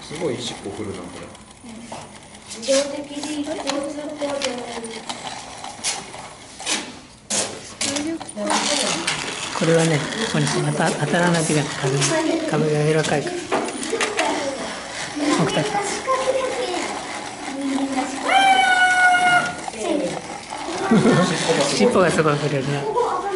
すごい尻尾振るなこれ。 自動的に一方通行でこれはね、ここに当たらないといけない。壁が柔らかいから。起きた。尻尾がすごい振れるな。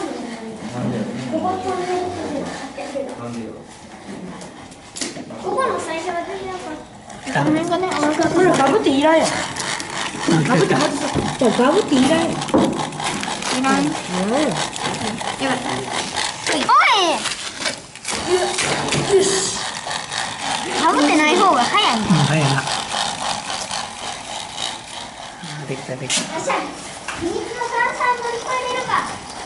ここの最初は全然画面がね、 これガブっていらんよ。ガブっていらんよ。いらん。よかった。おい。よし。ガブってない方が早いんだ。 早いな。できたできた。 よっしゃ。秘密の炭酸乗り越えれるか。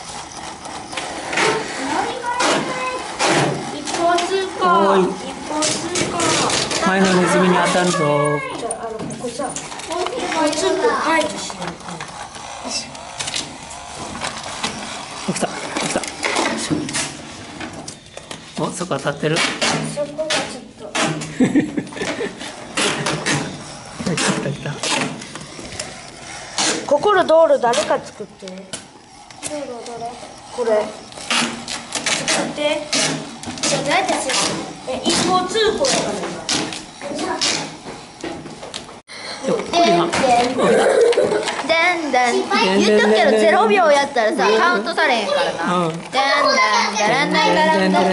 一方通行。 おい。 一方通行。 前のネズミに当たるぞ。 ここさ、こいつと排除しよう。 起きた。起きた。お、そこ当たってる。 そこがちょっと。 来た来た。 ここの道路誰か作って。道路どれ？これ。作って。じゃあ誰たち？一方通行やから。だんだん言っとくけど0秒やったらさカウントされへんからな。だんだんだらんだらんだらんだらんだらんだらん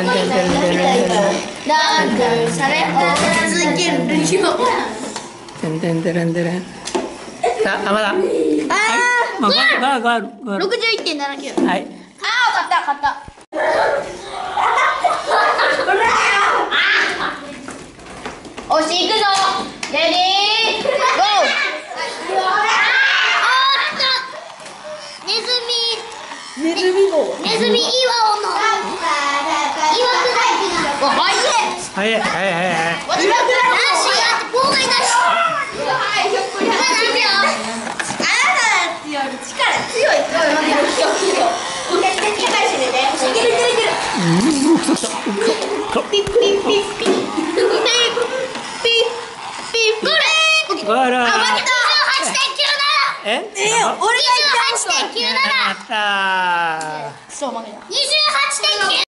され続けるよ。 でんでんでんでん。さあ、まだ。 あまあ、ゴール。 61.79。 はい。 ああ、勝った。おしいくぞ。レディーゴー。ネズミ岩尾の岩下おいしい。 はい。 岩下なしやって妨害なし。あなたより力強い。 ゴール。 あ、負けた。 え？ 俺がやったー。 そう負けた。28.9。